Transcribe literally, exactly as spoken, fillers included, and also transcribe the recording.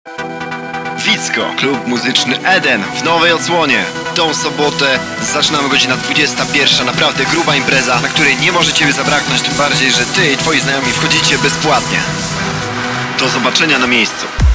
Wicko, klub muzyczny Eden w nowej odsłonie. Tą sobotę zaczynamy godzina dwudziesta pierwsza. Naprawdę gruba impreza, na której nie może Ciebie zabraknąć. Tym bardziej, że Ty i Twoi znajomi wchodzicie bezpłatnie. Do zobaczenia na miejscu.